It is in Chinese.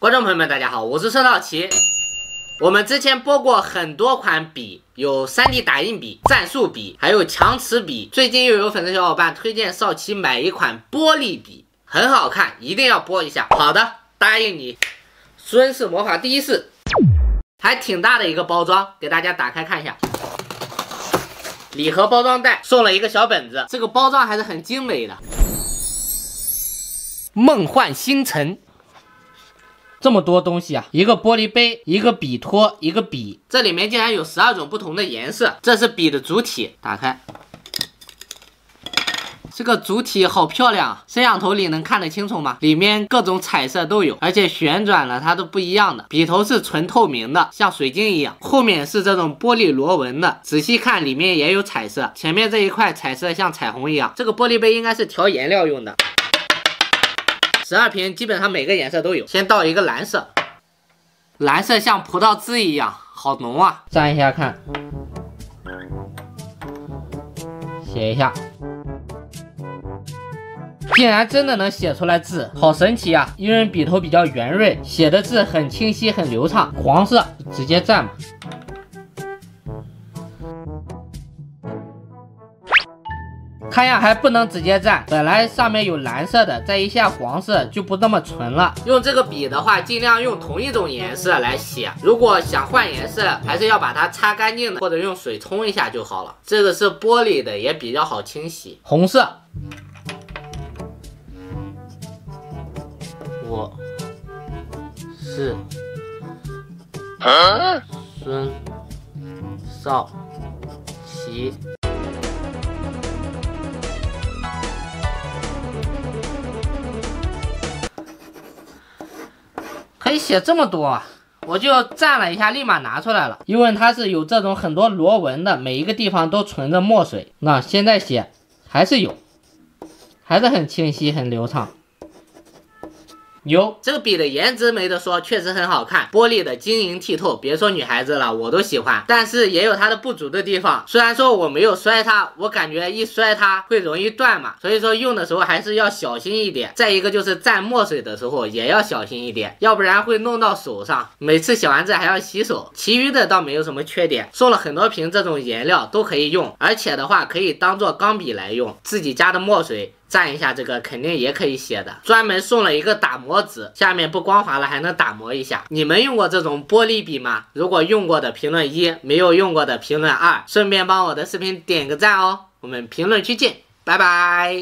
观众朋友们，大家好，我是社道奇。我们之前播过很多款笔，有 3D 打印笔、战术笔，还有强磁笔。最近又有粉丝小伙伴推荐少奇买一款玻璃笔，很好看，一定要播一下。好的，答应你。孙氏魔法第一式，还挺大的一个包装，给大家打开看一下。礼盒包装袋送了一个小本子，这个包装还是很精美的。梦幻星辰。这么多东西啊，一个玻璃杯，一个笔托，一个笔，这里面竟然有12种不同的颜色。这是笔的主体，打开，这个主体好漂亮啊！摄像头里能看得清楚吗？里面各种彩色都有，而且旋转了它都不一样的。笔头是纯透明的，像水晶一样，后面是这种玻璃螺纹的，仔细看里面也有彩色，前面这一块彩色像彩虹一样。这个玻璃杯应该是调颜料用的。12瓶基本上每个颜色都有。先倒一个蓝色，蓝色像葡萄汁一样，好浓啊！蘸一下看，写一下，竟然真的能写出来字，好神奇啊！因为笔头比较圆润，写的字很清晰很流畅。黄色直接蘸吧。看样还不能直接蘸，本来上面有蓝色的，再一下黄色就不那么纯了。用这个笔的话，尽量用同一种颜色来写。如果想换颜色，还是要把它擦干净的，或者用水冲一下就好了。这个是玻璃的，也比较好清洗。红色，我是孙少奇。可以写这么多啊！我就蘸了一下，立马拿出来了。因为它是有这种很多螺纹的，每一个地方都存着墨水。那现在写还是有，还是很清晰很流畅。牛，这个笔的颜值没得说，确实很好看，玻璃的晶莹剔透，别说女孩子了，我都喜欢。但是也有它的不足的地方，虽然说我没有摔它，我感觉一摔它会容易断嘛，所以说用的时候还是要小心一点。再一个就是蘸墨水的时候也要小心一点，要不然会弄到手上，每次写完字还要洗手。其余的倒没有什么缺点，送了很多瓶这种颜料都可以用，而且的话可以当做钢笔来用，自己家的墨水蘸一下，这个肯定也可以写的。专门送了一个打磨纸，下面不光滑了还能打磨一下。你们用过这种玻璃笔吗？如果用过的评论1，没有用过的评论2，顺便帮我的视频点个赞哦。我们评论区见，拜拜。